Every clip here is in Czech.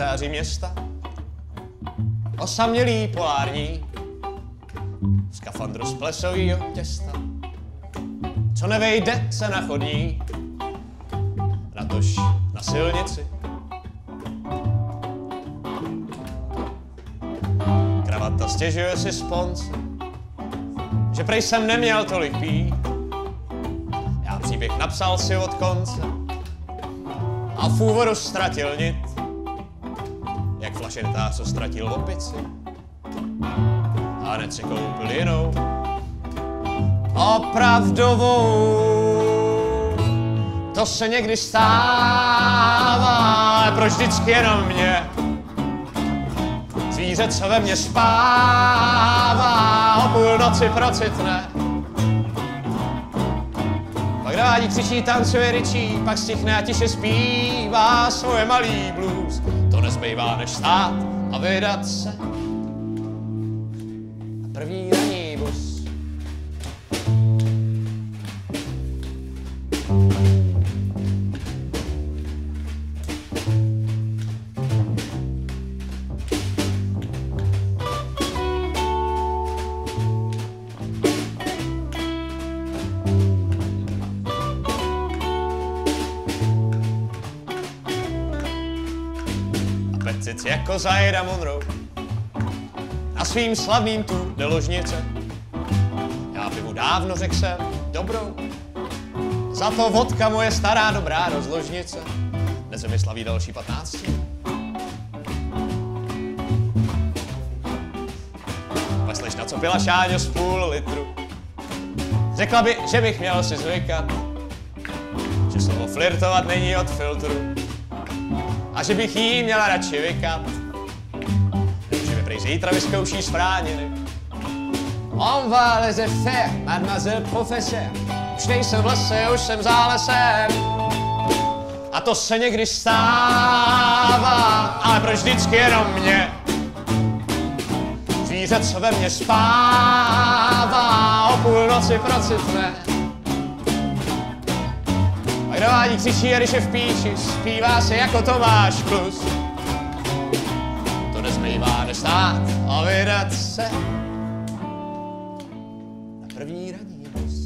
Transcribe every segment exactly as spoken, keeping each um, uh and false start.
září města, osamělý polární, skafandru z plesovýho těsta, co nevejde se na chodník, natož na silnici. Kravata stěžuje si sponce, že prej jsem neměl tolik pít. Já příběh napsal si od konce a v úvodu ztratil nit, jak flašentář, co ztratil opici a hned si koupil jinou, opravdovou. To se někdy stává, ale proč vždycky jenom mě? Zvíře, co ve mně spává, o půlnoci procitne. Pak dává křičí, tancuje, ryčí, pak stichne a tiše zpívá svoje malý blues. To nezbývá než stát a vydat se na první ranní bus. Cic jako Zaira Monroe na svým slavným tu de ložnice. Já pivu dávno řekl jsem dobrou, za to vodka moje stará dobrá rozložnice. Dnes mi slaví další patnáctí. Pak sleč na co pila Šáňo z půl litru. Řekla by, že bych měl si zvykat, že slovo flirtovat není od filtru. A že bych jí měla radši vykat, že mi prej zítra vyzkouší z frániny. On va les faire, mademoiselle professeur. Už nejsem v lese, už jsem za lesem. A to se někdy stává, ale proč vždycky jenom mě? Zvíře, co ve mně spává, o půlnoci procitne. A kdo ádí křičí, a když je v píči, zpívá se jako Tomáš Klus. To nezbývá než stát a vydat se na první ranní bus.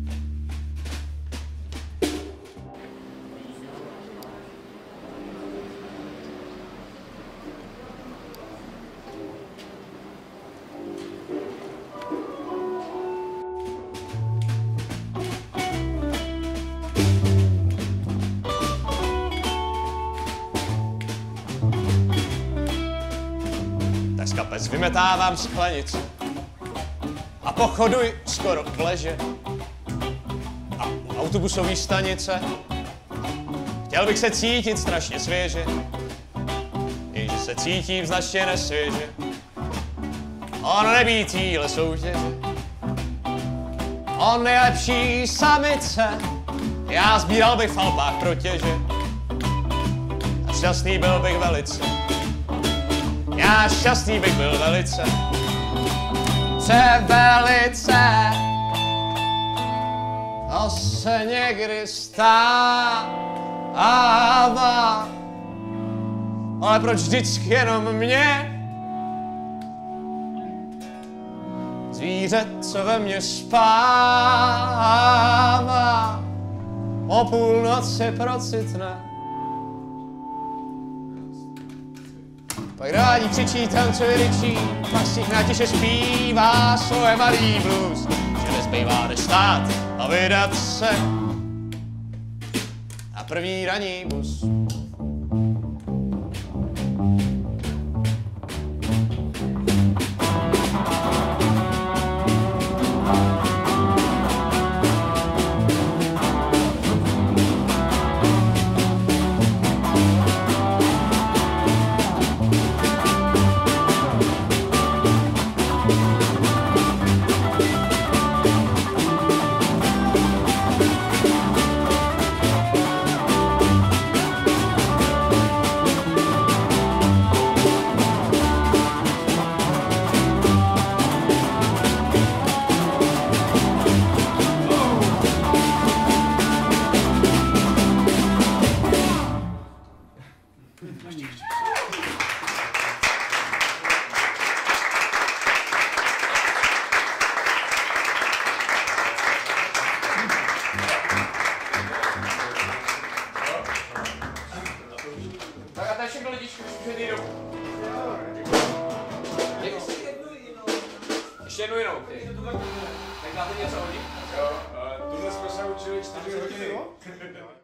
Z kapes vymetávám sklenici a pochoduj skoro v leže a autobusový stanice. Chtěl bych se cítit strašně svěže, jenže se cítím značně nesvěže. On nebýt týhle soutěže, on nejlepší samice, já sbíral bych v Alpách protěže a šťastný byl bych velice. Já šťastný bych byl velice, převelice. To se někdy stává, ale proč vždycky jenom mě? Zvíře, co ve mně spává, o půlnoci procitne. Pak rádi křičí, tancuje, ryčí, pak stihne tiše zpívá svoje malý blues. Že nezbývá než stát a vydat se na první ranní bus. všechno lidičky, myslím, že ty jdou. Ještě jednu jinou, ty. Tak dáte něco hodit? Jo, tohle jsme se učili čtyři hodiny.